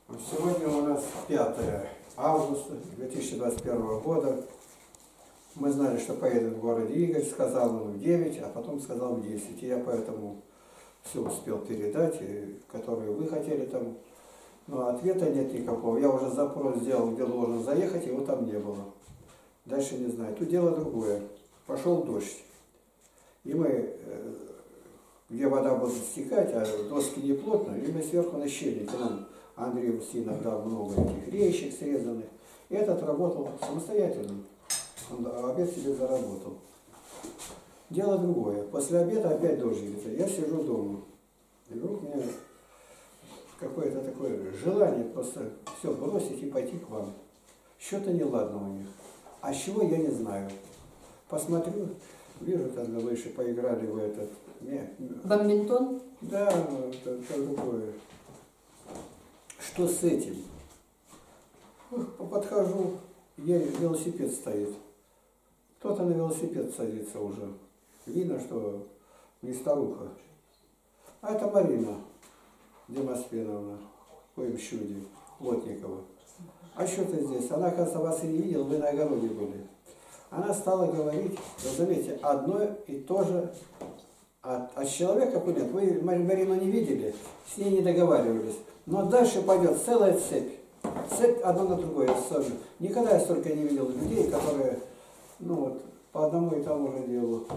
Сегодня у нас 5 августа 2021 года. Мы знали, что поедем в городе Игорь, сказал он в 9, а потом сказал в 10. И я поэтому все успел передать, которые вы хотели там. Но ответа нет никакого. Я уже запрос сделал, где должен заехать, его там не было. Дальше не знаю. Тут дело другое. Пошел дождь. И мы, где вода будет стекать, а доски не плотно, и мы сверху на щельники. Нам Андрей Устинов дал много этих речек срезанных. И этот работал самостоятельно. Он обед себе заработал. Дело другое. После обеда опять дождь идет. Я сижу дома. И вдруг у меня какое-то такое желание просто все бросить и пойти к вам. Что-то неладно у них. А с чего, я не знаю. Посмотрю, вижу, там выше поиграли в этот... Бадминтон? Да, это другое. Что с этим? Подхожу, велосипед стоит. Кто-то на велосипед садится уже. Видно, что не старуха. А это Марина Демоспиновна, коим чуде, Плотникова. А что ты здесь? Она, кажется, вас и не видела, вы на огороде были. Она стала говорить, вы заметьте, одно и то же от человека, понятно, вы Марину не видели, с ней не договаривались. Но дальше пойдет целая цепь. Цепь одно на другое. Никогда я столько не видел людей, которые, ну вот, по одному и тому же делу.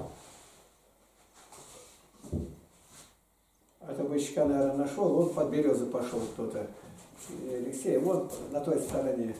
Это бычка, наверное, нашел, вон под березы пошел кто-то. Алексей, вот на той стороне.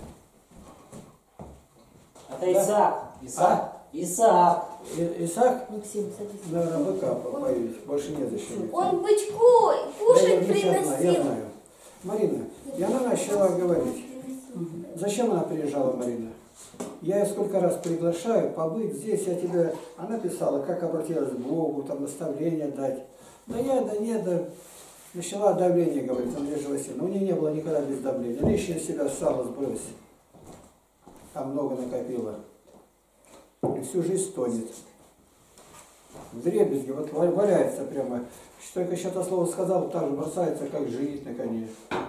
Это Исаак. Исаак. Исаак? Максим, садись. Наверное, быка появились. Больше не зачем. Он бычку кушать Я приносил. знаю. Марина, и она начала говорить. Зачем она приезжала, Марина? Я ее сколько раз приглашаю побыть здесь, я тебе... Она писала, как обратилась к Богу, там наставления дать. Да нет, начала давление, говорит, Андрей Васильевна. У нее не было никогда без давления. Лишнее себя сало сбрось. Там много накопила. И всю жизнь тонет. Вдребезги, вот валяется прямо. Только что-то слово сказал, так же бросается, как женить на коне.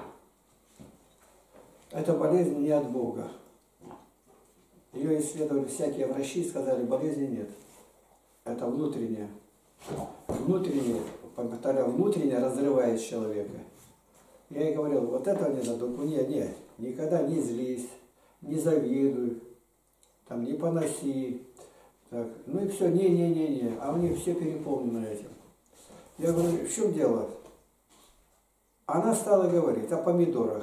Это болезнь не от Бога. Ее исследовали всякие врачи и сказали, болезни нет. Это внутреннее. Внутреннее, повторяю, внутреннее разрывает человека. Я ей говорил, вот этого не надо, нет, никогда не злись, не завидуй, там, не поноси. Так, ну и все, не. А у них все переполнено этим. Я говорю, в чем дело? Она стала говорить о помидорах.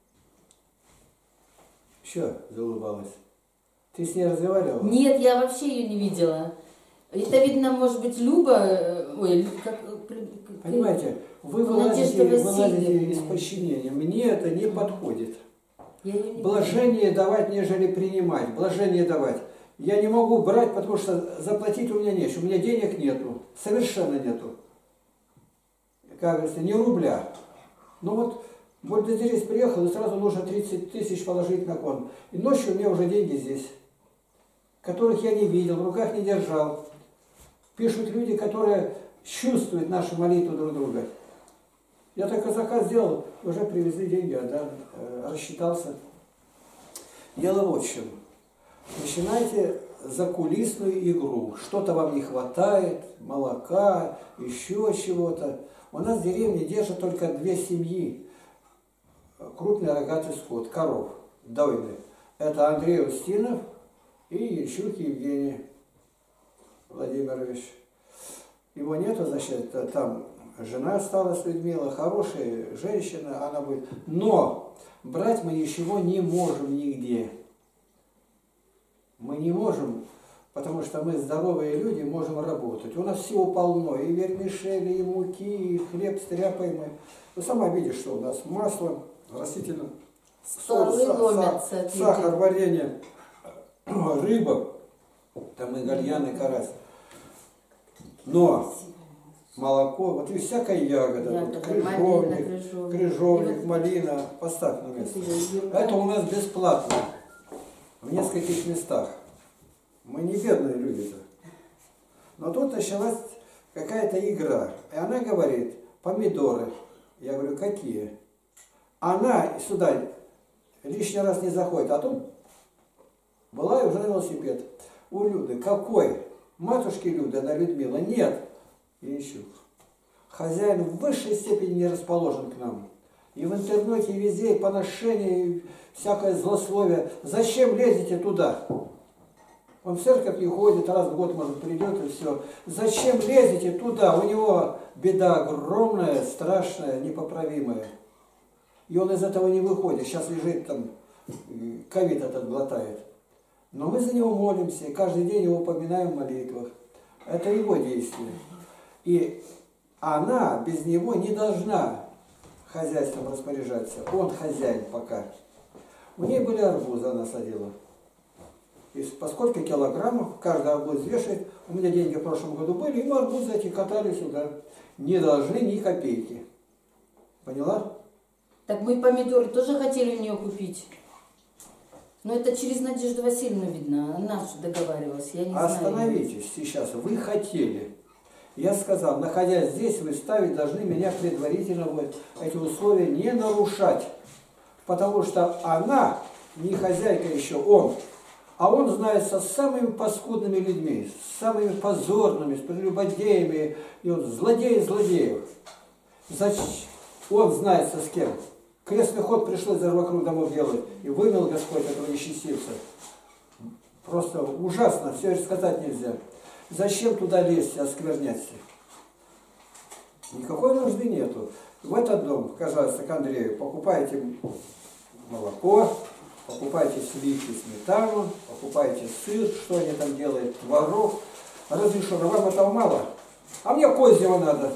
Что, заулыбалась? Ты с ней разговаривала? Нет, я вообще ее не видела. Это, видно, может быть, Люба... Ой, как... Понимаете, вы вылазите из подчинения. Мне это не подходит. Блажение давать, нежели принимать. Блажение давать. Я не могу брать, потому что заплатить у меня нечего. У меня денег нету. Совершенно нету. Как говорится, ни рубля. Ну вот, бульдозерист приехал, и сразу нужно 30 тысяч положить на кон. И ночью у меня уже деньги здесь, которых я не видел, в руках не держал. Пишут люди, которые чувствуют нашу молитву друг друга. Я только заказ сделал, уже привезли деньги, рассчитался. Дело вот в чем. Начинайте закулисную игру. Что-то вам не хватает, молока, еще чего-то. У нас в деревне держат только 2 семьи. Крупный рогатый скот, коров, дойный. Это Андрей Устинов и Ячук Евгений Владимирович. Его нету, значит, там жена осталась, Людмила, хорошая женщина, она будет. Но брать мы ничего не можем нигде. Мы не можем, потому что мы здоровые люди, можем работать. У нас всего полно, и вермишели, и муки, и хлеб стряпаемый. Вы сама видишь, что у нас масло, растительное, сахар, варенье, рыба, там и гальян, и карась. Но молоко, вот и всякая ягода, тут крыжовник, малина, поставь на место. Это у нас бесплатно. В нескольких местах. Мы не бедные люди-то. Но тут началась какая-то игра. И она говорит, помидоры. Я говорю, какие? Она сюда лишний раз не заходит, а тут была и уже на велосипед. У Люды какой? Матушки Люды, она Людмила, нет. И ищу. Хозяин в высшей степени не расположен к нам. И в интернете, и везде, и поношение, и всякое злословие. Зачем лезете туда? Он в церковь не ходит, раз в год, может, придет и все. Зачем лезете туда? У него беда огромная, страшная, непоправимая. И он из этого не выходит. Сейчас лежит там, ковид этот глотает. Но мы за него молимся, и каждый день его упоминаем в молитвах. Это его действие. И она без него не должна хозяйством распоряжаться. Он хозяин пока. У ней были арбузы, она садила. И по сколько килограммов каждый арбуз вешает. У меня деньги в прошлом году были, и мы арбузы эти катали сюда. Не должны ни копейки. Поняла? Так мы помидоры тоже хотели у нее купить. Но это через Надежду Васильевну видно. Она же договаривалась, я не знаю. Остановитесь сейчас. Вы хотели. Я сказал, находясь здесь, вы ставить должны меня предварительно вот эти условия не нарушать. Потому что она не хозяйка еще, он. А он знается с самыми паскудными людьми, с самыми позорными, с прелюбодеями, и он злодей злодеев. Он знается с кем. Крестный ход пришлось даже вокруг домов делать, и вымел Господь этого нечестивца. Просто ужасно, все это сказать нельзя. Зачем туда лезть и оскверняться? Никакой нужды нету. В этот дом, пожалуйста, к Андрею, покупайте молоко, покупайте сливки, сметану, покупайте сыр, что они там делают, творог. Разрешено, вам этого мало? А мне козьего надо.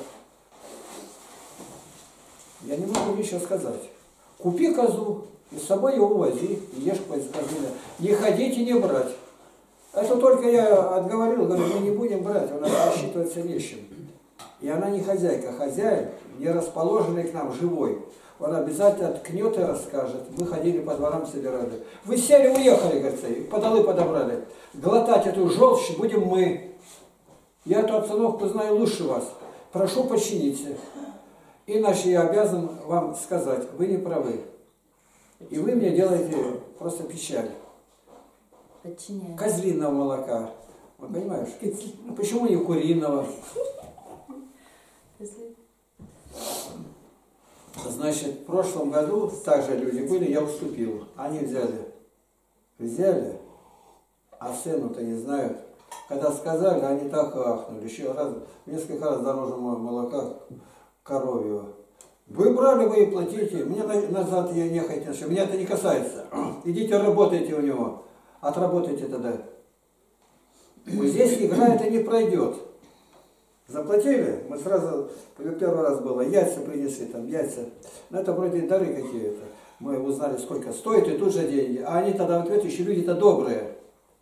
Я не могу ничего сказать. Купи козу, и с собой его увози, и ешь козы. Не ходите, не брать. Это только я отговорил, говорю, мы не будем брать, у нас рассчитываться нечем. И она не хозяйка, хозяин, не расположенный к нам, живой. Он обязательно ткнет и расскажет. Мы ходили по дворам, собирали. Вы сели, уехали, говорится, и подолы подобрали. Глотать эту желчь будем мы. Я эту обстановку знаю лучше вас. Прошу, подчиниться. Иначе я обязан вам сказать, вы не правы. И вы мне делаете просто печаль. Подчиняю. Козлиного молока. Вот понимаешь? Ну, почему не куриного? Значит, в прошлом году также люди были, я уступил. Они взяли, а цену-то не знают. Когда сказали, они так ахнули. Еще раз, несколько раз дороже молока коровьего. Вы брали, вы и платите. Мне назад я не хотите. Меня это не касается. Идите работайте у него. Отработайте тогда. Вот здесь игра это не пройдет. Заплатили, мы сразу, первый раз было, яйца принесли, там яйца. Но это вроде дары какие-то. Мы узнали, сколько стоит, и тут же деньги. А они тогда в ответ еще люди-то добрые.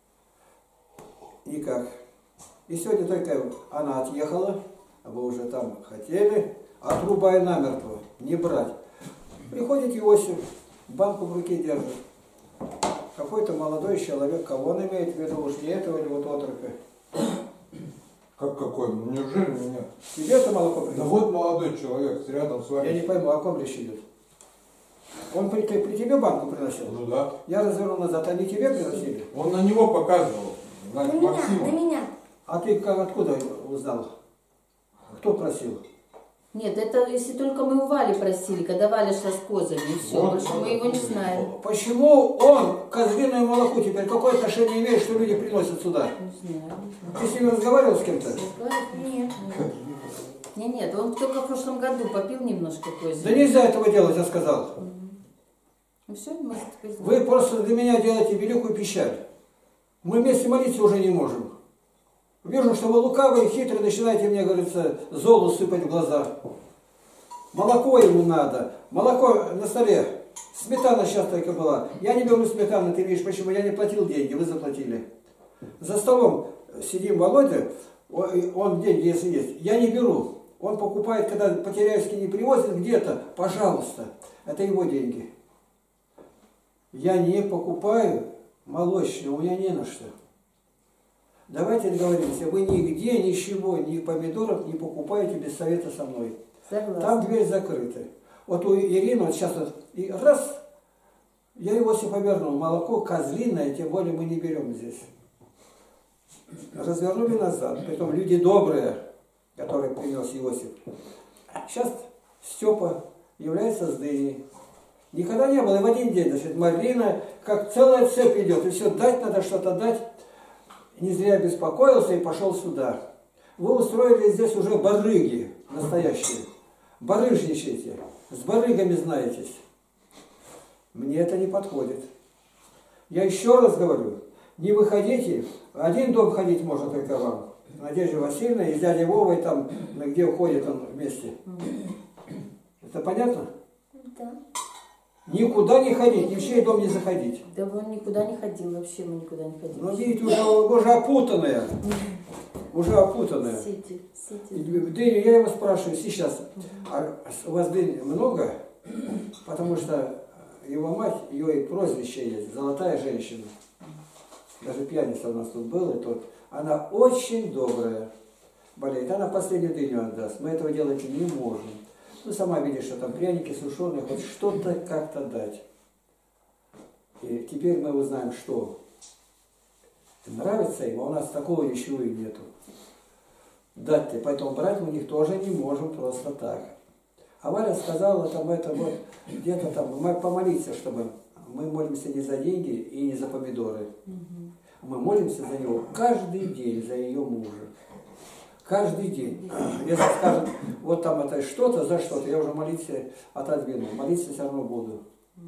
Никак. И сегодня только она отъехала, а вы уже там хотели, отрубая намертво, не брать. Приходит Иосиф, банку в руке держит. Какой-то молодой человек, кого он имеет в виду, уж не этого или вот отрока. Как какой? Ну, неужели нет? Тебе это молоко приносит? Да вот молодой человек рядом с вами. Я не пойму, о ком речь идет. Он при тебе банку приносил? Ну да. Я развернул назад, они тебе приносили? Он на него показывал. На На меня, Максима. на меня. А ты откуда узнал? Кто просил? Нет, это если только мы у Вали просили, когда Валя шла с козами, и все, Вот, больше мы его не знаем. Почему он козлиное молоко теперь какое отношение имеет, что люди приносят сюда? Не знаю. Ты с ним разговаривал с кем-то? Нет. Нет, он только в прошлом году попил немножко козы. Да нельзя этого делать, я сказал. Ну все, мы теперь знаем. Вы просто для меня делаете великую печаль. Мы вместе молиться уже не можем. Вижу, что вы лукавые, хитрые, начинаете мне, говорится, золу сыпать в глаза. Молоко ему надо. Молоко на столе. Сметана сейчас только была. Я не беру сметану, ты видишь, почему? Я не платил деньги, вы заплатили. За столом сидим, Володя, он деньги, если есть, я не беру. Он покупает, когда по-теряйски не привозит где-то, пожалуйста, это его деньги. Я не покупаю молочное, у меня не на что. Давайте договоримся, вы нигде ничего, ни помидоров не покупаете без совета со мной. Согласна. Там дверь закрыта. Вот у Ирины, вот сейчас вот, и раз, я Иосиф повернул, молоко козлиное, тем более мы не берем здесь. Развернули назад, притом люди добрые, которые принес Иосиф. Сейчас Степа является с дыней. Никогда не было, и в один день, значит, Марина, как целая цепь идет, и все, дать надо что-то дать. Не зря беспокоился и пошел сюда. Вы устроили здесь уже барыги настоящие. Барыжничаете, с барыгами знаетесь. Мне это не подходит. Я еще раз говорю, не выходите, один дом ходить можно только вам. Надежда Васильевна и с дядей Вовой там, где уходит он вместе. Это понятно? Да. Никуда не ходить, ни в чей дом не заходить. Да он никуда не ходил, вообще мы никуда не ходили. Но видите, уже опутанная. Уже опутанная. Сети. Дыню, я его спрашиваю сейчас, а у вас дынь много? Потому что его мать, ее и прозвище есть, золотая женщина. Даже пьяница у нас тут был, и тот. Она очень добрая, болеет. Она последнюю дыню отдаст. Мы этого делать не можем. Ну, сама видишь, что там пряники сушеные, хоть что-то как-то дать. И теперь мы узнаем, что. Нравится им, а у нас такого ничего и нету. Дать-то, поэтому брать мы них тоже не можем просто так. А Валя сказала там это вот, где-то там, помолиться, чтобы мы молимся не за деньги и не за помидоры. Мы молимся за него каждый день, за ее мужа. Каждый день. Если скажут, вот там это что-то, за что-то, я уже молиться отодвину. Молиться все равно буду.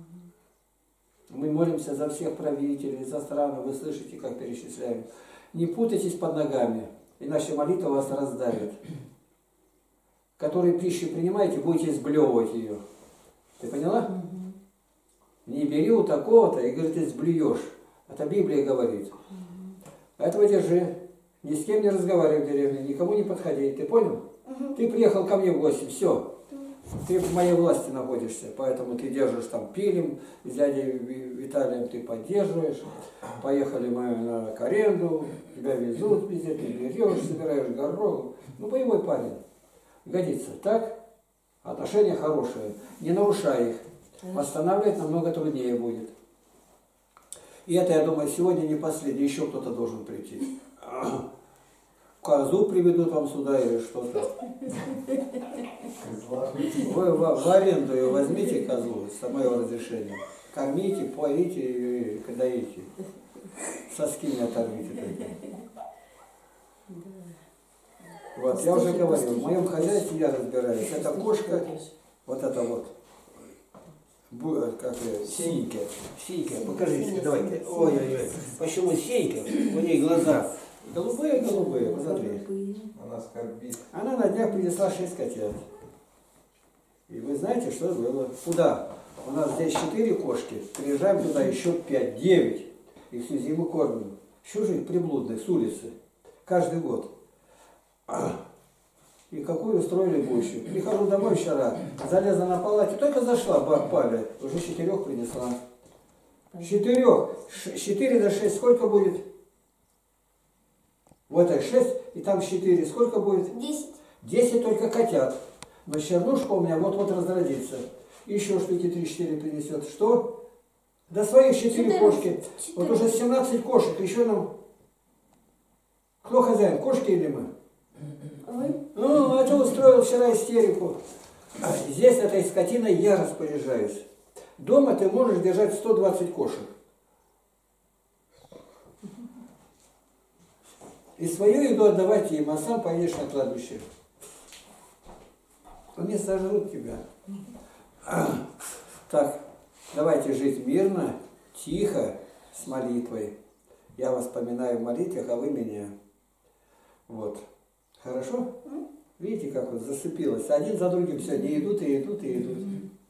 Мы молимся за всех правителей, за страны. Вы слышите, как перечисляем. Не путайтесь под ногами, иначе молитва вас раздавит. Которые пищу принимаете, будете сблевывать ее. Ты поняла? Не бери у такого-то и, говорит, ты сблюешь. Это Библия говорит. Поэтому держи. Ни с кем не разговаривай в деревне, никому не подходи. Ты понял? Ты приехал ко мне в гости, все. Ты в моей власти находишься, поэтому ты держишь там пилим, с дядей Виталием ты поддерживаешь. Поехали мы на Каренду, тебя везут везде, ты берешь, собираешь горох. Ну, боевой парень. Годится. Так? Отношения хорошие. Не нарушай их. Восстанавливать намного труднее будет. И это, я думаю, сегодня не последний, еще кто-то должен прийти. Козу приведут вам сюда или что-то. Вы в аренду ее возьмите козу с моего разрешения. Кормите, поите и доите. Соски не оторвите только. Вот, я уже говорил, в моем хозяйстве я разбираюсь. Это кошка, вот это вот. Как синенькая. Синенькая, покажите, давайте. Ой-ой-ой. Почему синенькая? У ней глаза голубые, посмотри. Она скорбит. Она на днях принесла 6 котят. И вы знаете, что было? Куда? У нас здесь 4 кошки. Приезжаем туда еще 5, 9. И всю зиму кормим. Чужих приблудных с улицы. Каждый год. И какую устроили бучу. Прихожу домой вчера, залезла на палате, только зашла, Павля, уже 4 принесла. 4 до 6 сколько будет? Вот так 6, и там 4. Сколько будет? 10. 10 только котят. Но чернушка у меня вот-вот разродится. Еще штуки 3-4 принесет. Что? Да своих 4 кошки. Вот уже 17 кошек. Еще нам... Кто хозяин, кошки или мы? Вы? Ну, это устроил вчера истерику. Здесь этой скотиной я распоряжаюсь. Дома ты можешь держать 120 кошек. И свою еду отдавайте им, а сам поедешь на кладбище. Они сожрут тебя. Так, давайте жить мирно, тихо, с молитвой. Я вас поминаю в молитвах, а вы меня. Вот. Хорошо? Видите, как вот засыпилось. Один за другим сегодня идут и идут и идут.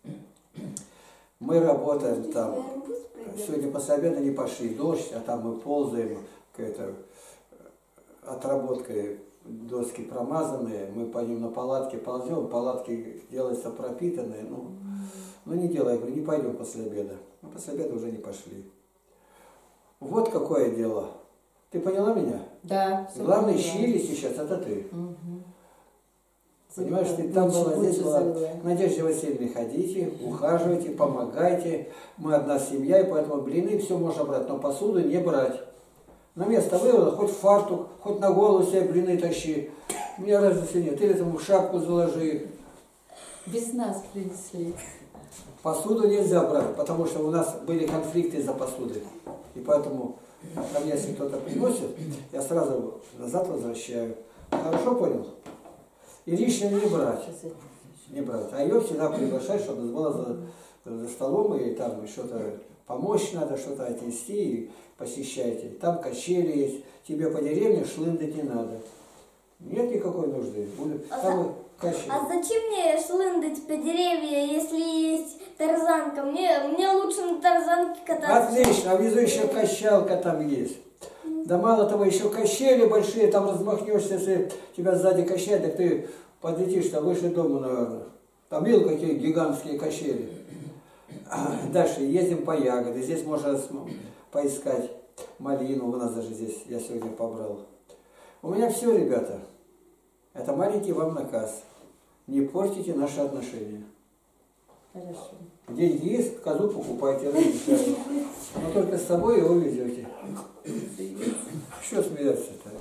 Мы работаем там. Сегодня после обеда не пошли. Дождь, а там мы ползаем. Какая-то отработкой доски промазанные. Мы по ним на палатке ползем. Палатки делаются пропитанные. Ну не делай, я говорю, не пойдем после обеда. Мы после обеда уже не пошли. Вот какое дело. Ты поняла меня? Да. Главный щили сейчас это ты. Понимаешь, ты там была, здесь была. Надежде Васильевне ходите, ухаживайте, помогайте. Мы одна семья, и поэтому блины все можно брать, но посуду не брать. На место вывода хоть фартук, хоть на голову себе блины тащи. У меня разницы нет. Или там в шапку заложи. Без нас принесли. Посуду нельзя брать, потому что у нас были конфликты из-за посуды. И поэтому, ко мне, если кто-то приносит, я сразу назад возвращаю. Хорошо понял? И лишнее не брать. Не брать. А ее всегда приглашать, чтобы была за столом, и там что-то помочь надо, что-то отнести, и посещайте. Там качели есть. Тебе по деревне шлындать не надо. Нет никакой нужды. Там качели. А зачем мне шлындать по деревьям, если есть тарзанка? Мне лучше на тарзанке кататься. Отлично, а внизу еще качалка там есть. Да мало того, еще качели большие, там размахнешься, если тебя сзади качает, так ты подлетишь-то выше дома, наверное. Там видел, какие гигантские качели. Дальше ездим по ягоды. Здесь можно поискать малину. У нас даже здесь, я сегодня побрал. У меня все, ребята. Это маленький вам наказ. Не портите наши отношения. Хорошо. Деньги есть, козу покупайте, но только с собой его везете. Что смеяться-то?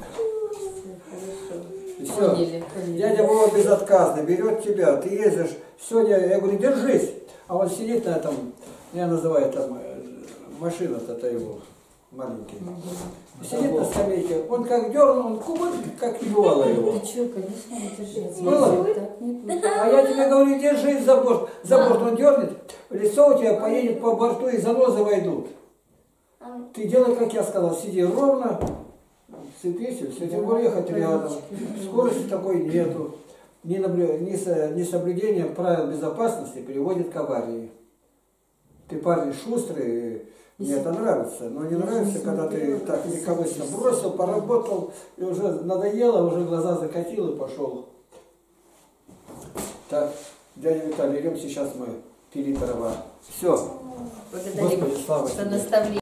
И все. Поняли. Дядя Вова безотказно берет тебя, ты ездишь. Сегодня я говорю, держись. А он сидит на этом, я называю там машина-то его маленький. Сидит на скамейке, он как дернул, он кубок, как ювало его. Ты что, конечно, не держись. Было? Так не будет. А я тебе говорю, держись за борт. За борт он дернет, лицо у тебя поедет по борту и занозы войдут. Ты делай, как я сказал, сиди ровно, цепись, все, тем более ехать рядом. Скорости такой нету. Несоблюдение правил безопасности приводит к аварии. Ты парень шустрый, мне это нравится, но не нравится, когда ты так легкомысленно бросил, поработал, и уже надоело, уже глаза закатил и пошел. Так, дядя Виталий, идем сейчас мы пилить дрова. Все. Благодарим Господи, слава за тебе. наставление.